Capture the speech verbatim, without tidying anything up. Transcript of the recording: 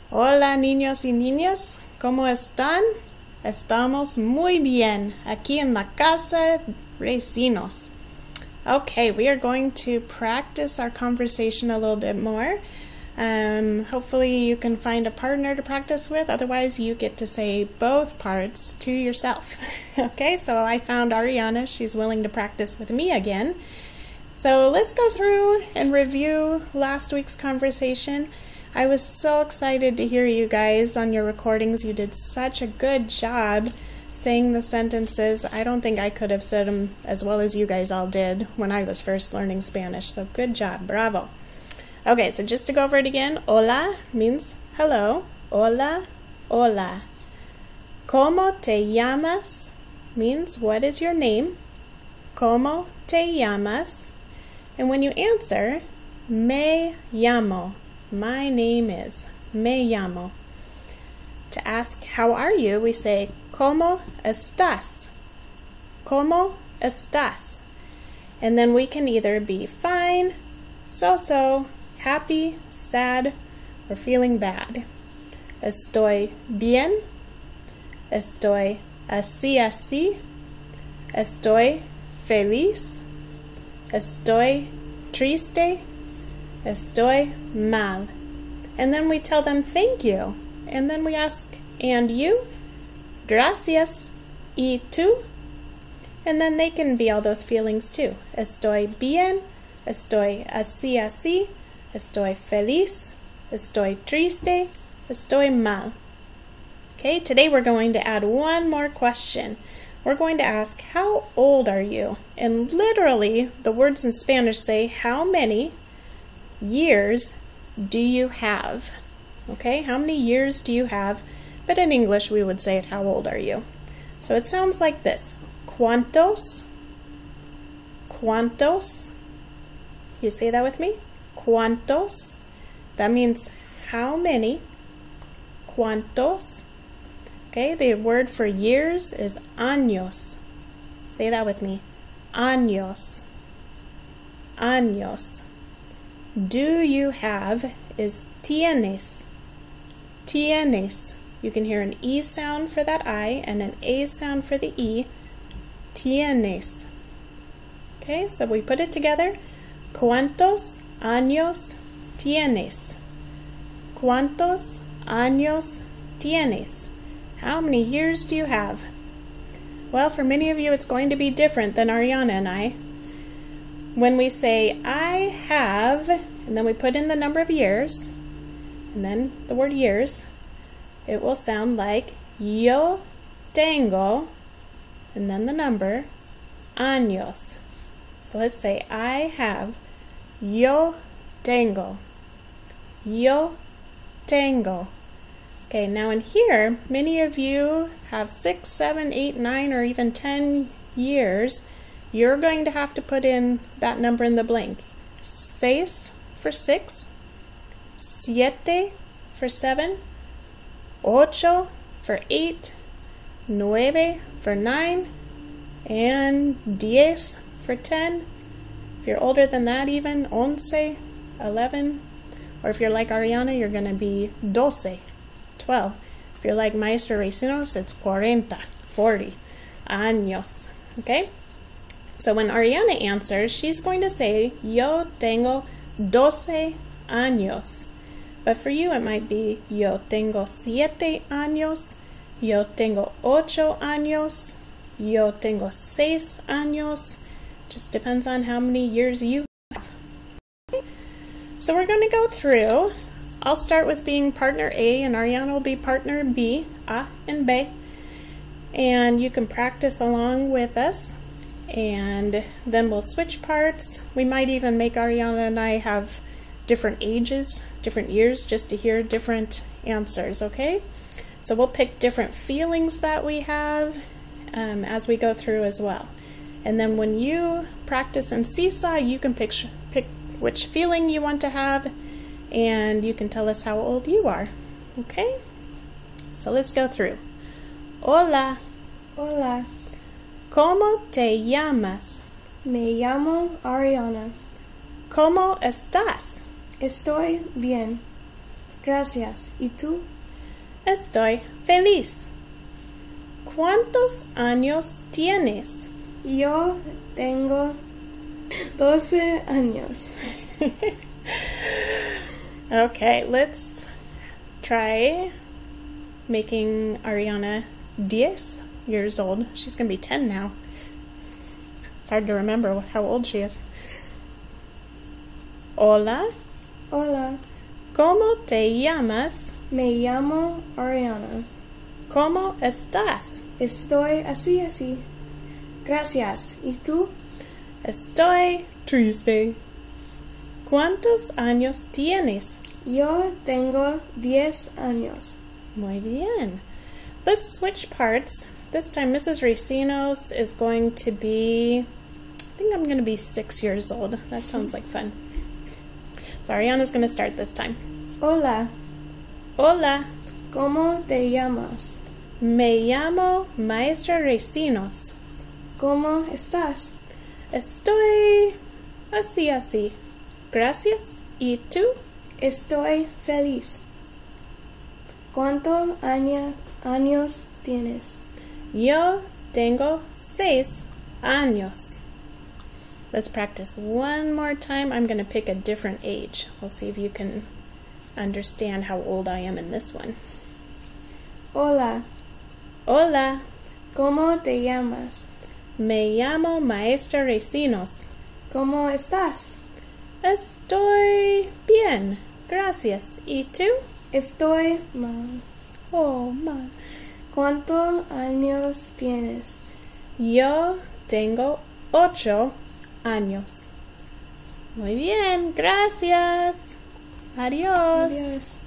Hola niños y niñas, ¿cómo están? Estamos muy bien aquí en la casa Recinos. Okay, we are going to practice our conversation a little bit more. Um, hopefully you can find a partner to practice with, otherwise you get to say both parts to yourself. Okay, so I found Ariana, she's willing to practice with me again. So let's go through and review last week's conversation. I was so excited to hear you guys on your recordings. You did such a good job saying the sentences. I don't think I could have said them as well as you guys all did when I was first learning Spanish. So good job. Bravo. Okay, so just to go over it again. Hola means hello. Hola, hola. ¿Cómo te llamas? Means what is your name? ¿Cómo te llamas? And when you answer, me llamo. My name is. Me llamo. To ask how are you, we say ¿Cómo estás? ¿Cómo estás? And then we can either be fine, so-so, happy, sad, or feeling bad. Estoy bien. Estoy así así. Estoy feliz. Estoy triste. Estoy mal. And then we tell them thank you. And then we ask, and you? Gracias. ¿Y tú? And then they can be all those feelings too. Estoy bien. Estoy así así. Estoy feliz. Estoy triste. Estoy mal. Okay, today we're going to add one more question. We're going to ask, how old are you? And literally, the words in Spanish say, how many years do you have? Okay, how many years do you have? But in English we would say it, how old are you? So it sounds like this. ¿Cuántos? ¿Cuántos? You say that with me? ¿Cuántos? That means how many? ¿Cuántos? Okay, the word for years is años. Say that with me. Años. Años. Do you have is tienes. Tienes. You can hear an E sound for that I and an A sound for the E. Tienes. Okay, so we put it together. ¿Cuántos años tienes? ¿Cuántos años tienes? How many years do you have? Well, for many of you it's going to be different than Ariana and I. When we say, I have, and then we put in the number of years, and then the word years, it will sound like yo tengo, and then the number, años. So let's say, I have, yo tengo, yo tengo. Okay, now in here, many of you have six, seven, eight, nine, or even ten years. You're going to have to put in that number in the blank. Seis for six, siete for seven, ocho for eight, nueve for nine, and diez for ten. If you're older than that even, once, eleven, or if you're like Ariana, you're going to be doce, twelve. If you're like Maestro Recinos, it's cuarenta, forty años, okay? So when Ariana answers, she's going to say, yo tengo doce años. But for you, it might be, yo tengo siete años, yo tengo ocho años, yo tengo seis años. Just depends on how many years you have. Okay. So we're going to go through. I'll start with being partner A, and Ariana will be partner B, A and B. And you can practice along with us. And then we'll switch parts. We might even make Ariana and I have different ages, different years, just to hear different answers, okay? So we'll pick different feelings that we have um, as we go through as well. And then when you practice in Seesaw, you can pick, pick which feeling you want to have, and you can tell us how old you are, okay? So let's go through. Hola. Hola. ¿Cómo te llamas? Me llamo Ariana. ¿Cómo estás? Estoy bien. Gracias. ¿Y tú? Estoy feliz. ¿Cuántos años tienes? Yo tengo doce años. Okay, let's try making Ariana diez years old. She's going to be ten now. It's hard to remember how old she is. Hola, Hola, ¿cómo te llamas? me llamo Ariana. ¿Cómo estás? Estoy así, así. Gracias. ¿Y tú? Estoy triste. ¿Cuántos años tienes? Yo tengo diez años. Muy bien. Let's switch parts. This time Missus Racinos is going to be, I think I'm going to be six years old. That sounds like fun. So Ariana's going to start this time. Hola, Hola, ¿cómo te llamas? me llamo Maestra Racinos. ¿Cómo estás? Estoy así así. Gracias. ¿Y tú? Estoy feliz. ¿Cuántos año- años tienes? Yo tengo seis años. Let's practice one more time. I'm going to pick a different age. We'll see if you can understand how old I am in this one. Hola, Hola, ¿cómo te llamas? me llamo Maestra Racinos. ¿Cómo estás? Estoy bien, gracias. ¿Y tú? Estoy mal. Oh, ma. ¿Cuántos años tienes? Yo tengo ocho años. Muy bien, gracias. Adiós. Adiós.